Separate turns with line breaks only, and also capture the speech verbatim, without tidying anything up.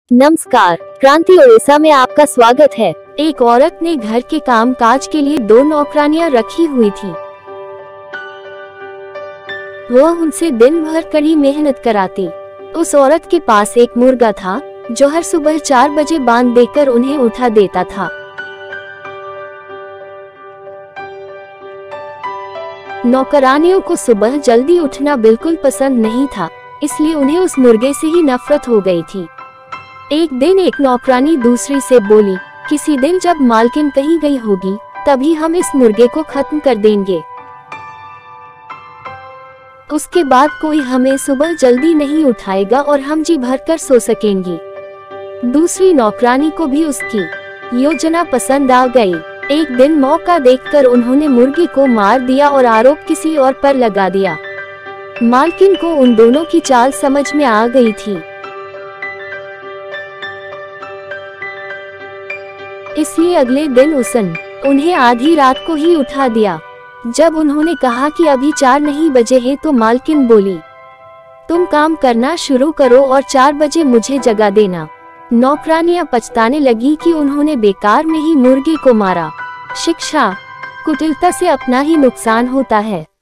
नमस्कार, क्रांति ओडिशा में आपका स्वागत है। एक औरत ने घर के काम काज के लिए दो नौकरानियां रखी हुई थी। वह उनसे दिन भर कड़ी मेहनत कराती। उस औरत के पास एक मुर्गा था जो हर सुबह चार बजे बांध देकर उन्हें उठा देता था। नौकरानियों को सुबह जल्दी उठना बिल्कुल पसंद नहीं था, इसलिए उन्हें उस मुर्गे से ही नफरत हो गई थी। एक दिन एक नौकरानी दूसरी से बोली, किसी दिन जब मालकिन कहीं गई होगी तभी हम इस मुर्गे को खत्म कर देंगे। उसके बाद कोई हमें सुबह जल्दी नहीं उठाएगा और हम जी भर कर सो सकेंगी। दूसरी नौकरानी को भी उसकी योजना पसंद आ गई। एक दिन मौका देखकर उन्होंने मुर्गे को मार दिया और आरोप किसी और पर लगा दिया। मालकिन को उन दोनों की चाल समझ में आ गई थी, इसलिए अगले दिन उसने उन्हें आधी रात को ही उठा दिया। जब उन्होंने कहा कि अभी चार नहीं बजे हैं तो मालकिन बोली, तुम काम करना शुरू करो और चार बजे मुझे जगा देना। नौकरानियां पछताने लगी कि उन्होंने बेकार में ही मुर्गे को मारा। शिक्षा, कुटिलता से अपना ही नुकसान होता है।